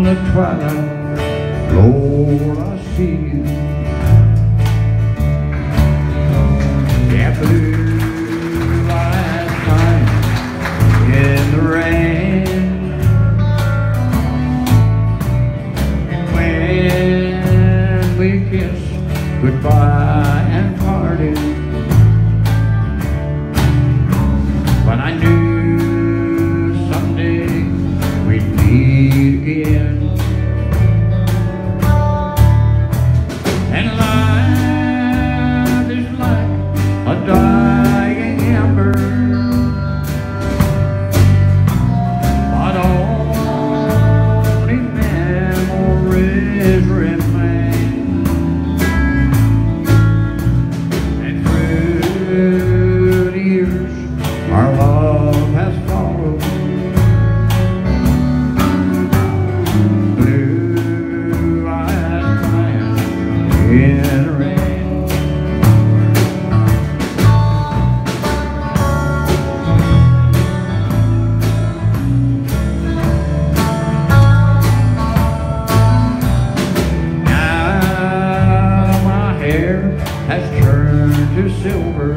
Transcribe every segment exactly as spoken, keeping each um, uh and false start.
the twilight, Lord, I see you. Yeah, blue last night in the rain, and when we kissed goodbye and parted, but I knew someday we'd meet again. And life is like a dying ember, but only memories remain. And through the years, our love has followed. Blue eyes crying in the rain. Now my hair has turned to silver,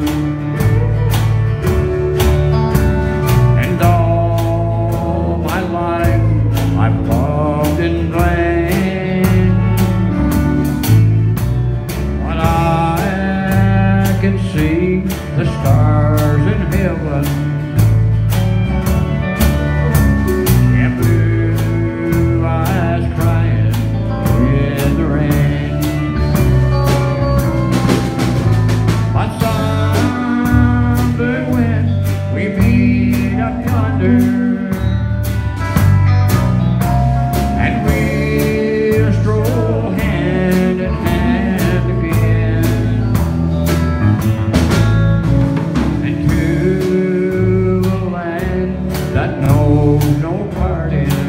and all my life I've loved in vain. But I can see the stars in heaven. Yeah, blue eyes crying in the rain. But someday when we meet up yonder, and we'll stroll hand in hand again, and to a land that knows no parting.